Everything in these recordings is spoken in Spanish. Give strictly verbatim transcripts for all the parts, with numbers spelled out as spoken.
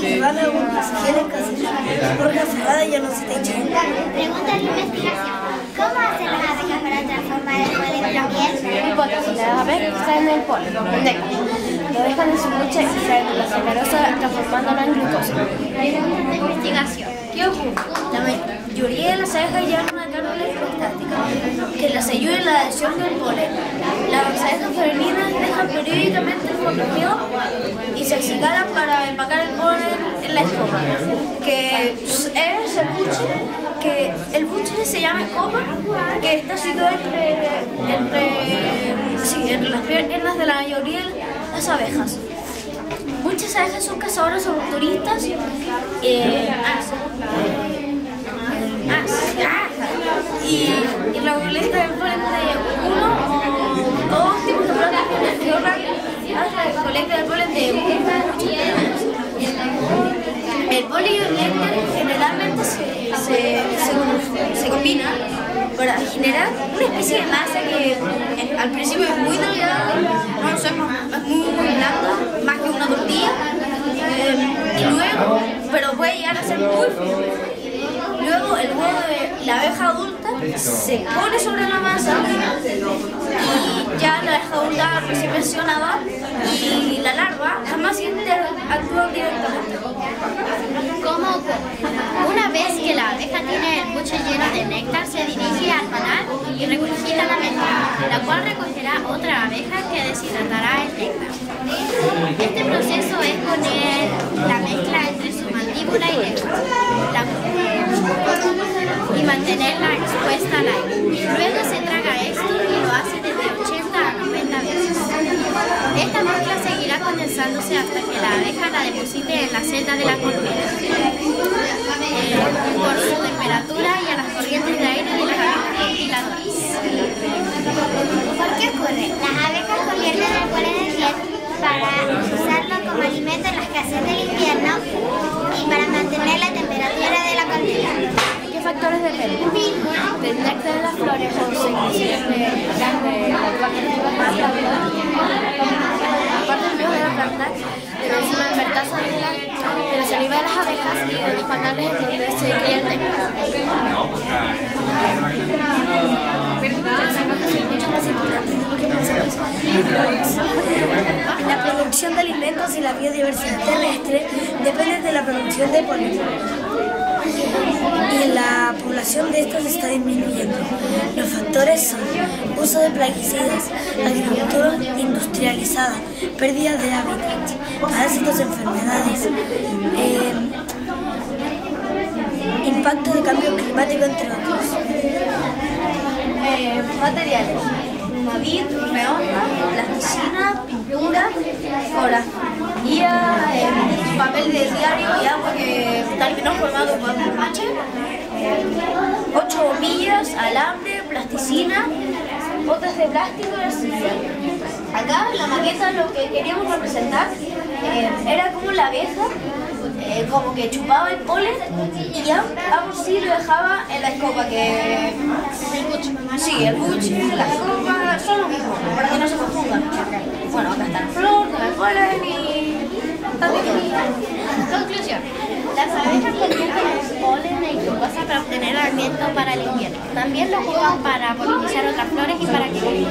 que van a unos quieren casi porque la fregada ya no se está echando. Pregunta de investigación. ¿Cómo hacen las abejas para transformar el polen en miel? Hipótesis. Las abejas extraen el polen, el néctar. Lo dejan en su buche y extraen la celulosa transformándola en glucosa. Pregunta de investigación. ¿Qué ocurre? La mayoría de las abejas llevan una cápsula electrostática que les ayuda en la adhesión del polen. Las abejas femeninas dejan periódicamente el forrajeo y se acicalan para empacar el polen en la escoba, que es el buche, que el buche se llama escoba, que está situado entre, entre, sí, entre las piernas de la mayoría de las abejas. Muchas abejas son cazadoras oportunistas. Eh, ah, ah, ah, y, y la colecta del polen de uno o dos tipos de plantas que ahorran hasta la colecta del polen de muchos El polen y el néctar generalmente se, se, se, se combinan para generar una especie de masa que eh, al principio es muy delgada, no sé, es muy, muy blanda, más que una tortilla, eh, y luego, pero puede llegar a ser muy fino. Luego el huevo de la abeja adulta se pone sobre la masa y ya la abeja adulta recién mencionada y la larva jamás interactúan directamente. ¿Cómo ocurre? Una vez que la abeja tiene el buche lleno de néctar, se dirige al panal y regurgita la mezcla, la cual recogerá otra abeja que deshidratará el néctar. Este proceso es poner la mezcla entre su mandíbula y lengua la, y mantenerla expuesta al aire. Luego se traga esto y lo hace desde ochenta a noventa veces. Esta mezcla seguirá condensándose hasta que la abeja la deposite en la celda de la colmena, eh, por su temperatura y a las corrientes de aire de las abejas ventiladoras. ¿Por qué ocurre? Las abejas convierten el polen en miel para usarlo como alimento en la escasez del invierno y para mantener la temperatura de la colmena. ¿Qué factores dependen? Del néctar de las flores o secreciones de la parte de la planta, aparte del de la planta, de la enzima invertasa de la, de la saliva de las abejas y de los panales donde se cría el néctar. La producción de alimentos y la biodiversidad terrestre dependen de la producción de polen. Y la población de estos está disminuyendo. Los factores son uso de plaguicidas, agricultura industrializada, pérdida de hábitat, parásitos, enfermedades, eh, impacto de cambio climático, entre otros. Eh, materiales: Navit, reonda, plasticina, pintura, fotografía, eh, papel de diario y agua que terminó formado por mache, eh, ocho bombillas, alambre, plasticina, botas de plástico y arcilla. Acá en la maqueta lo que queríamos representar eh, era como la abeja eh, como que chupaba el polen y ya a por sí lo dejaba en la escoba, que el buche. Sí, el buche, la escoba, son lo mismo, para que no se confundan. Bueno, acá está la flor, con el polen y... Conclusión. Las abejas convierten el polen en glucosa para obtener alimento para el invierno. También lo ocupan para polinizar otras flores y para que...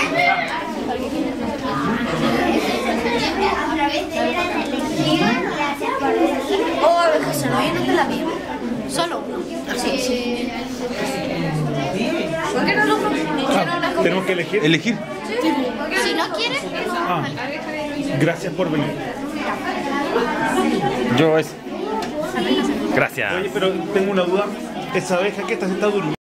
O abejas xenoínas de la vida. Solo uno. Sí, sí. ¿Por qué no lo Ah, tenemos que elegir. Elegir. Si no quieres, Ah, gracias por venir. Yo es. Gracias. Oye, pero tengo una duda. Esa abeja que está, está durmiendo.